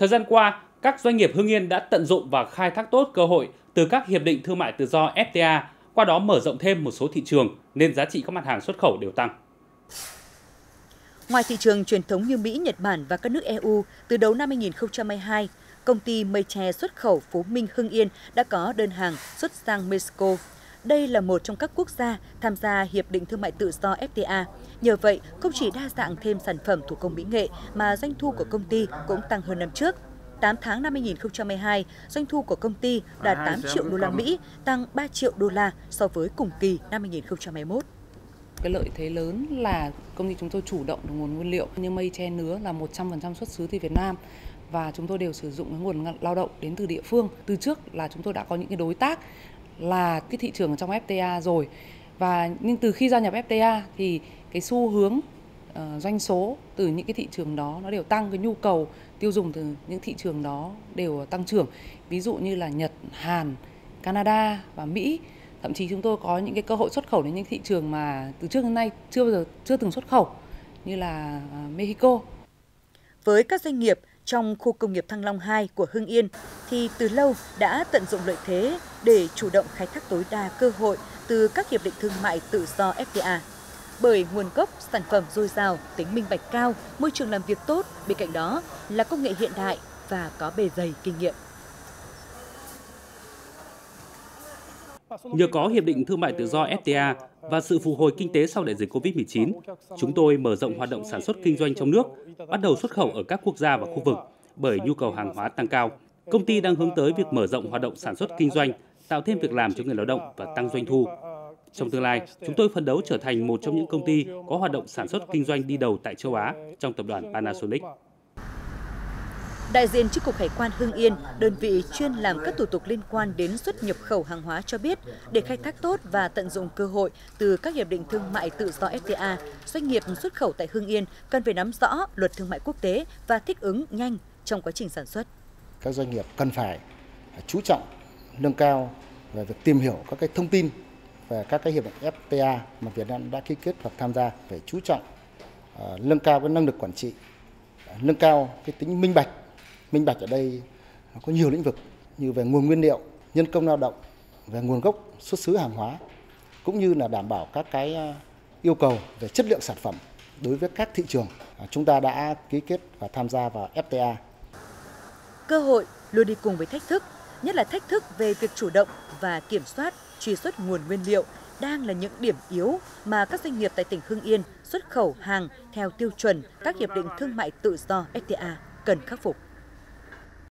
Thời gian qua, các doanh nghiệp Hưng Yên đã tận dụng và khai thác tốt cơ hội từ các hiệp định thương mại tự do FTA, qua đó mở rộng thêm một số thị trường nên giá trị các mặt hàng xuất khẩu đều tăng. Ngoài thị trường truyền thống như Mỹ, Nhật Bản và các nước EU, từ đầu năm 2022, công ty mây tre xuất khẩu Phú Minh Hưng Yên đã có đơn hàng xuất sang Mexico. Đây là một trong các quốc gia tham gia Hiệp định Thương mại Tự do FTA. Nhờ vậy, không chỉ đa dạng thêm sản phẩm thủ công mỹ nghệ mà doanh thu của công ty cũng tăng hơn năm trước. 8 tháng năm 2022, doanh thu của công ty đạt 8 triệu đô la Mỹ, tăng 3 triệu đô la so với cùng kỳ năm 2021. Cái lợi thế lớn là công ty chúng tôi chủ động được nguồn nguyên liệu như mây tre nứa là 100% xuất xứ từ Việt Nam và chúng tôi đều sử dụng cái nguồn lao động đến từ địa phương. Từ trước là chúng tôi đã có những cái đối tác là cái thị trường ở trong FTA rồi, nhưng từ khi gia nhập FTA thì cái xu hướng doanh số từ những cái thị trường đó nó đều tăng, cái nhu cầu tiêu dùng từ những thị trường đó đều tăng trưởng. Ví dụ như là Nhật, Hàn, Canada và Mỹ. Thậm chí chúng tôi có những cái cơ hội xuất khẩu đến những thị trường mà từ trước đến nay chưa từng xuất khẩu như là Mexico. Với các doanh nghiệp trong khu công nghiệp Thăng Long 2 của Hưng Yên thì từ lâu đã tận dụng lợi thế để chủ động khai thác tối đa cơ hội từ các hiệp định thương mại tự do FTA. Bởi nguồn gốc sản phẩm dồi dào, tính minh bạch cao, môi trường làm việc tốt, bên cạnh đó là công nghệ hiện đại và có bề dày kinh nghiệm. Nhờ có Hiệp định Thương mại Tự do FTA và sự phục hồi kinh tế sau đại dịch Covid-19, chúng tôi mở rộng hoạt động sản xuất kinh doanh trong nước, bắt đầu xuất khẩu ở các quốc gia và khu vực bởi nhu cầu hàng hóa tăng cao. Công ty đang hướng tới việc mở rộng hoạt động sản xuất kinh doanh, tạo thêm việc làm cho người lao động và tăng doanh thu. Trong tương lai, chúng tôi phấn đấu trở thành một trong những công ty có hoạt động sản xuất kinh doanh đi đầu tại châu Á trong tập đoàn Panasonic. Đại diện Chi cục Hải quan Hưng Yên, đơn vị chuyên làm các thủ tục liên quan đến xuất nhập khẩu hàng hóa cho biết, để khai thác tốt và tận dụng cơ hội từ các hiệp định thương mại tự do FTA, doanh nghiệp xuất khẩu tại Hưng Yên cần phải nắm rõ luật thương mại quốc tế và thích ứng nhanh trong quá trình sản xuất. Các doanh nghiệp cần phải chú trọng nâng cao về việc tìm hiểu các cái thông tin về các cái hiệp định FTA mà Việt Nam đã ký kết hoặc tham gia, phải chú trọng nâng cao cái năng lực quản trị, nâng cao cái tính minh bạch. Minh bạch ở đây có nhiều lĩnh vực như về nguồn nguyên liệu, nhân công lao động, về nguồn gốc xuất xứ hàng hóa, cũng như là đảm bảo các cái yêu cầu về chất lượng sản phẩm đối với các thị trường chúng ta đã ký kết và tham gia vào FTA. Cơ hội luôn đi cùng với thách thức, nhất là thách thức về việc chủ động và kiểm soát, truy xuất nguồn nguyên liệu đang là những điểm yếu mà các doanh nghiệp tại tỉnh Hưng Yên xuất khẩu hàng theo tiêu chuẩn các hiệp định thương mại tự do FTA cần khắc phục.